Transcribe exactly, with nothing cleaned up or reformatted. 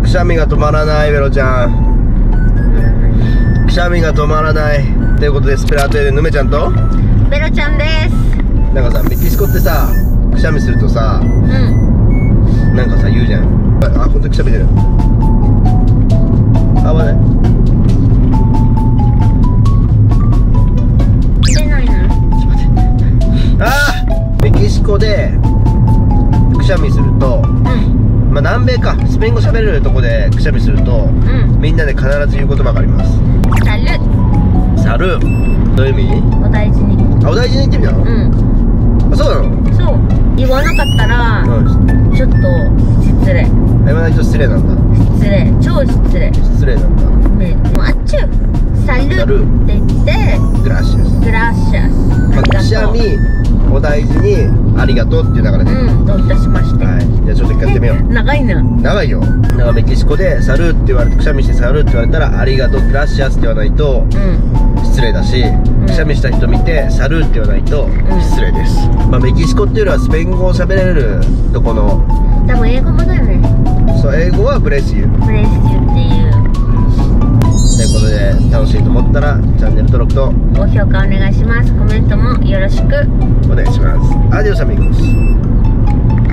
くしゃみが止まらない。ベロちゃんくしゃみが止まらないということで、スペラートでぬめちゃんとベロちゃんです。 なんかさ、メキシコってさ、くしゃみするとさ、 うん、 なんかさ言うじゃん。あ、本当にくしゃみ出る。あ、まだ出ないの。 あー、メキシコでくしゃみすると、 うん、 まあ南米か、スペイン語喋れるとこでくしゃみすると、 うん、 みんなで必ず言う言葉があります。 サル。 サル。どういう意味？ お大事に。 あ、お大事に言ってみたの？ うん。 あ、そうなの？ そう。言わなかったら、 うん。 ちょっと失礼。 言わないと失礼なんだ。 失礼。超失礼。 失礼なんだ。 ね、もうあっちゅう。サルって言って、 グラシアス。 グラシャス。 まあ、くしゃみ、お大事に、ありがとうっていう流れで。 うん、どういたしまして。 はい。じゃあちょっと一回やってみよう。 長いな。 長いよ。なんかメキシコでサルーって言われて、くしゃみしてサルーって言われたら、ありがとう、グラシアスって言わないとうん。 失礼だし、くしゃみした人見てサルーって言わないと失礼です。まあメキシコっていうよりはスペイン語を喋れるとこの、 多分英語もだよね。 そう、英語はブレスユー。 ブレスユーっていう。 ということで、楽しいと思ったらチャンネル登録と高評価お願いします。コメントもよろしくお願いします。アディオスアミゴス。